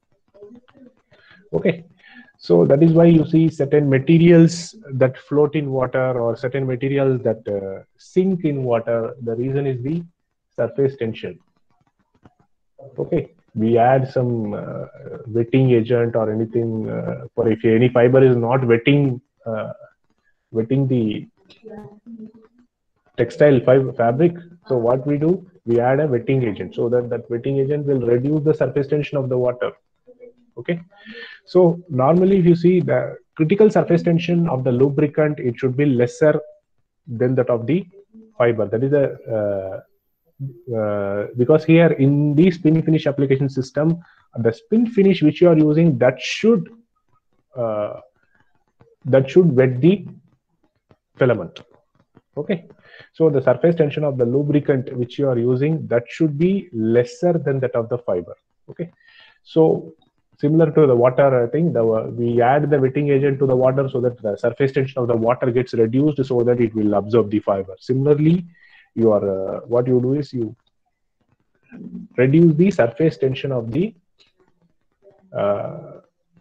Okay, so that is why you see certain materials that float in water or certain materials that uh, sink in water. The reason is the surface tension. Okay, we add some uh, wetting agent or anything uh, for if any fiber is not wetting uh, wetting the textile fiber fabric. So what we do, we add a wetting agent, so that that wetting agent will reduce the surface tension of the water. Okay, so normally if you see the critical surface tension of the lubricant, it should be lesser than that of the fiber. That is a uh, uh, because here in the spin finish application system, the spin finish which you are using, that should uh, that should wet the filament. Okay, so the surface tension of the lubricant which you are using, that should be lesser than that of the fiber. Okay, so similar to the water thing, the, we add the wetting agent to the water so that the surface tension of the water gets reduced so that it will absorb the fiber. Similarly, you are uh, what you do is you reduce the surface tension of the uh,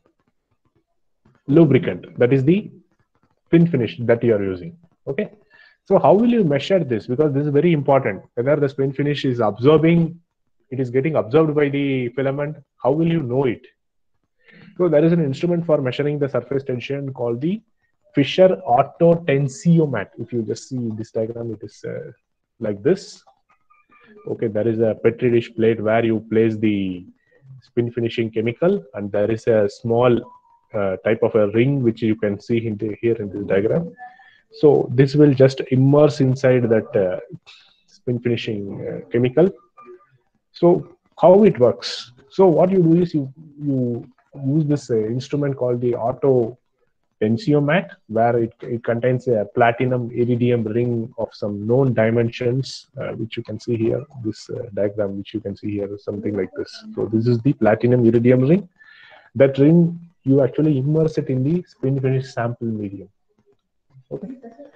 lubricant, that is the spin finish that you are using. Okay, so how will you measure this? Because this is very important, whether the spin finish is absorbing, it is getting absorbed by the filament. How will you know it? So there is an instrument for measuring the surface tension called the Fisher Auto Tensiomat. If you just see this diagram, it is uh, like this. Okay, there is a petri dish plate where you place the spin finishing chemical, and there is a small uh, type of a ring which you can see in the, here in this diagram. So this will just immerse inside that uh, spin finishing uh, chemical. So how it works? So what you do is you you use this uh, instrument called the Auto Tensiomat, where it, it contains a platinum iridium ring of some known dimensions, uh, which you can see here. This uh, diagram, which you can see here, is something like this. So this is the platinum iridium ring. That ring, you actually immerse it in the spin finish sample medium. Okay.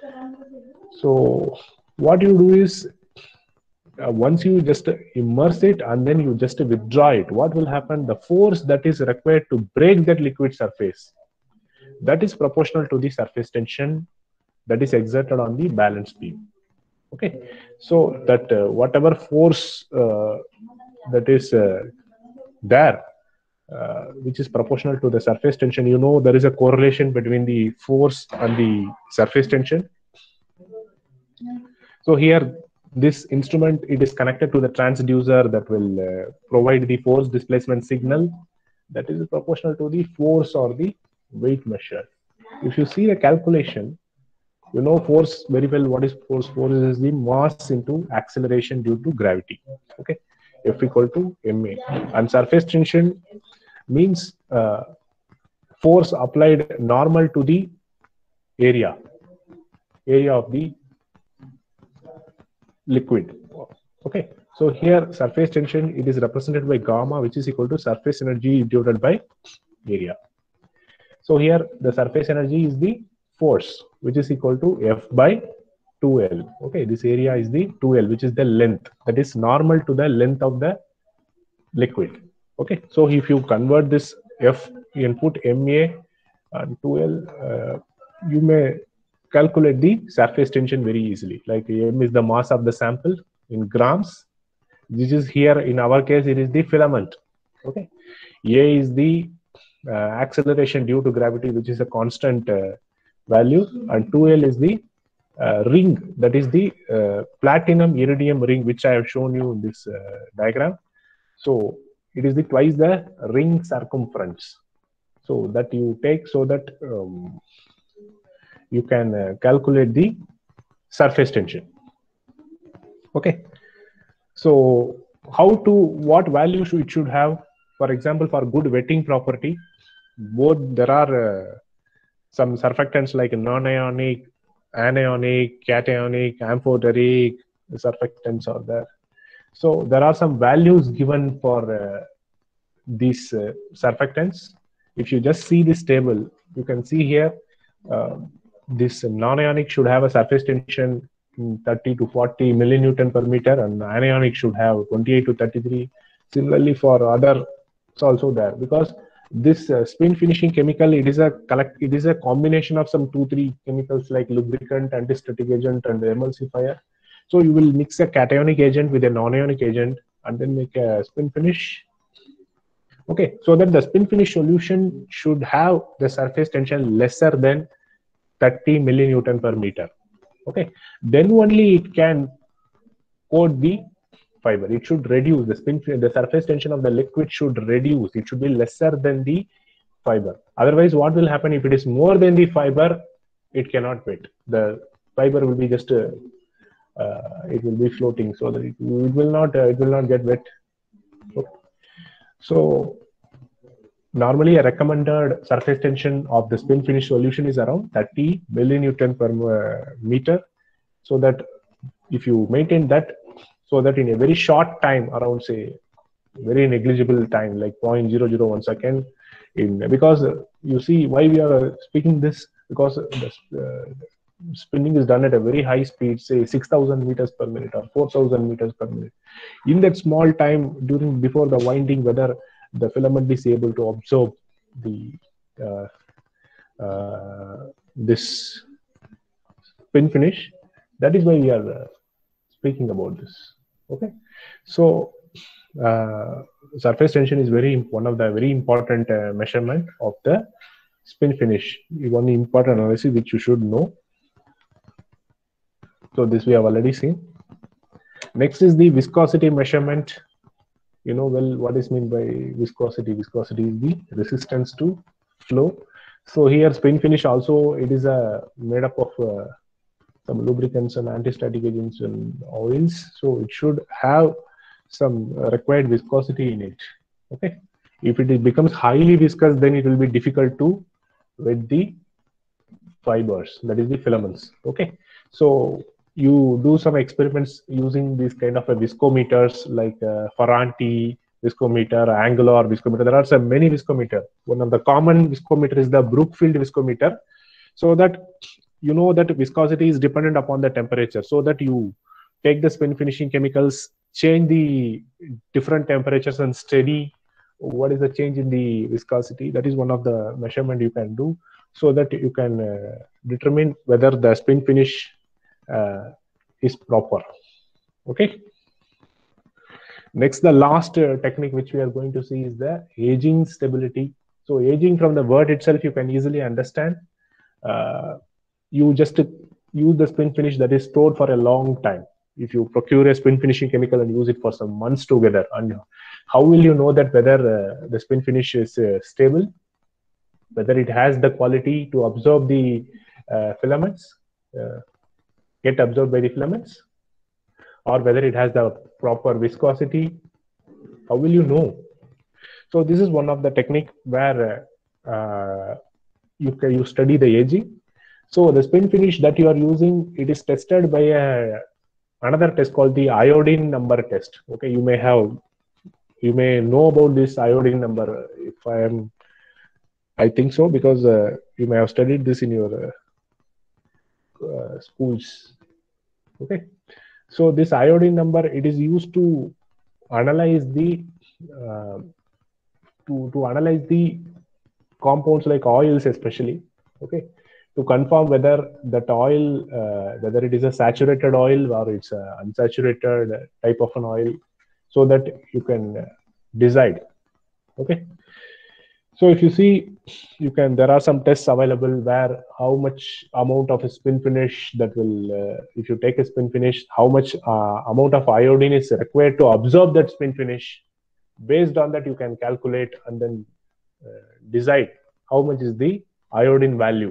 So what you do is, uh, once you just immerse it and then you just withdraw it, what will happen? The force that is required to break that liquid surface, that is proportional to the surface tension that is exerted on the balance beam. Okay, so that uh, whatever force uh, that is uh, there, uh, which is proportional to the surface tension, you know there is a correlation between the force and the surface tension. So here, this instrument, it is connected to the transducer that will uh, provide the force displacement signal that is proportional to the force or the weight measure. If you see the calculation, you know force very well. What is force? Force is the mass into acceleration due to gravity. Okay, F equal to ma. And surface tension means uh, force applied normal to the area, area of the liquid. Okay, so here surface tension, it is represented by gamma, which is equal to surface energy divided by area. So here the surface energy is the force, which is equal to F by two L. Okay, this area is the two L, which is the length, that is normal to the length of the liquid. Okay, so if you convert this F, you input M A and two L, uh, you may calculate the surface tension very easily. Like M is the mass of the sample in grams. This is here in our case, it is the filament. Okay, A is the uh, acceleration due to gravity, which is a constant uh, value, and two L is the uh, ring, that is the uh, platinum iridium ring, which I have shown you in this uh, diagram. So it is the twice the ring circumference. So that you take, so that um, you can uh, calculate the surface tension. Okay. So how to, what value should it should have? For example, for good wetting property, both there are uh, some surfactants like non-ionic, anionic, cationic, amphoteric surfactants are there. So there are some values given for uh, these uh, surfactants. If you just see this table, you can see here uh, this non-ionic should have a surface tension thirty to forty millinewton per meter, and anionic should have twenty-eight to thirty-three. Similarly for other, it's also there, because this uh, spin finishing chemical, it is a collect, it is a combination of some two three chemicals like lubricant, antistatic agent, and emulsifier. So you will mix a cationic agent with a non-ionic agent and then make a spin finish. Okay, so that the spin finish solution should have the surface tension lesser than thirty millinewton per meter. Okay, then only it can coat the fiber. It should reduce the spin, the surface tension of the liquid should reduce. It should be lesser than the fiber. Otherwise, what will happen if it is more than the fiber? It cannot wet. The fiber will be just uh, uh, it will be floating, so that it, it will not uh, it will not get wet. Okay. So normally a recommended surface tension of the spin finish solution is around thirty millinewton per uh, meter. So that if you maintain that, so that in a very short time, around say very negligible time, like zero point zero zero one second, in because uh, you see why we are speaking this, because the uh, spinning is done at a very high speed, say six thousand meters per minute or four thousand meters per minute. In that small time during before the winding, whether the filament is able to absorb the uh, uh, this spin finish. That is why we are uh, speaking about this. Okay, so uh, surface tension is very one of the very important uh, measurement of the spin finish. One important analysis which you should know. So this we have already seen. Next is the viscosity measurement. You know well what is meant by viscosity. Viscosity is the resistance to flow. So here spin finish also, it is a made up of uh, some lubricants and antistatic agents and oils. So it should have some required viscosity in it. Okay. If it becomes highly viscous, then it will be difficult to wet the fibers, that is the filaments. Okay. So you do some experiments using these kind of a viscometers like uh, Ferranti viscometer, angular viscometer. There are some many viscometer. One of the common viscometer is the Brookfield viscometer. So that you know that viscosity is dependent upon the temperature. So that you take the spin finishing chemicals, change the different temperatures and study what is the change in the viscosity. That is one of the measurement you can do, so that you can uh, determine whether the spin finish uh, is proper. Okay. Next, the last uh, technique which we are going to see is the aging stability. So aging, from the word itself, you can easily understand. Uh, you just use the spin finish that is stored for a long time. If you procure a spin finishing chemical and use it for some months together, and how will you know that whether uh, the spin finish is uh, stable, whether it has the quality to absorb the uh, filaments, uh, get absorbed by the filaments, or whether it has the proper viscosity? How will you know? So this is one of the technique where uh, uh, you can you study the aging. So the spin finish that you are using, it is tested by a another test called the iodine number test. Okay, you may have you may know about this iodine number. If I am I think so, because uh, you may have studied this in your uh, uh, schools. Okay. So this iodine number, it is used to analyze the uh, to to analyze the compounds like oils, especially. Okay. To confirm whether that oil, uh, whether it is a saturated oil or it's a unsaturated type of an oil, so that you can uh, decide. Okay. So if you see, you can, there are some tests available where how much amount of a spin finish that will, uh, if you take a spin finish, how much uh, amount of iodine is required to absorb that spin finish. Based on that, you can calculate and then uh, decide how much is the iodine value.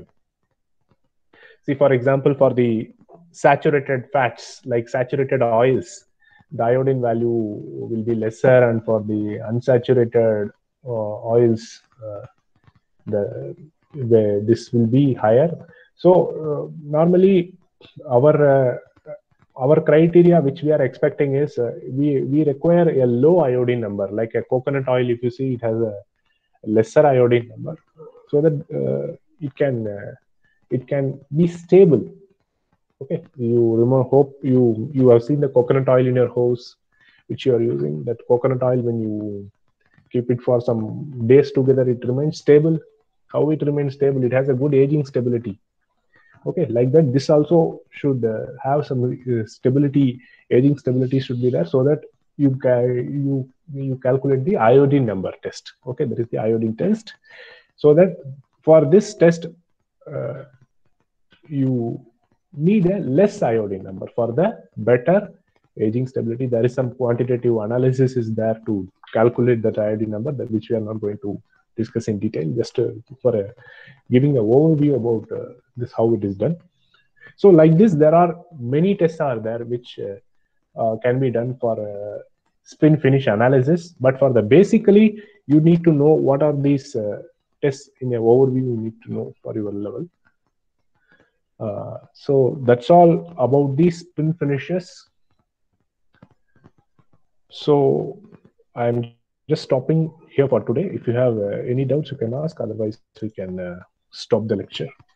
See, for example, for the saturated fats, like saturated oils, the iodine value will be lesser, and for the unsaturated uh, oils, uh, the, the this will be higher. So uh, normally our uh, our criteria which we are expecting is uh, we we require a low iodine number, like a coconut oil. If you see, it has a lesser iodine number, so that uh, it can uh, it can be stable. Okay, you remember, hope you you have seen the coconut oil in your house which you are using. That coconut oil, when you keep it for some days together, it remains stable. How it remains stable? It has a good aging stability. Okay, like that, this also should uh, have some uh, stability. Aging stability should be there, so that you can you you calculate the iodine number test. Okay, that is the iodine test. So that for this test, uh, you need a less iodine number for the better aging stability. There is some quantitative analysis is there to calculate that iodine number, that which we are not going to discuss in detail, just uh, for a, giving an overview about uh, this, how it is done. So like this, there are many tests are there which uh, uh, can be done for uh, spin finish analysis. But for the basically, you need to know what are these uh, tests in an overview. You need to know for your level. Uh, so that's all about these spin finishes. So I'm just stopping here for today. If you have uh, any doubts, you can ask. Otherwise, we can uh, stop the lecture.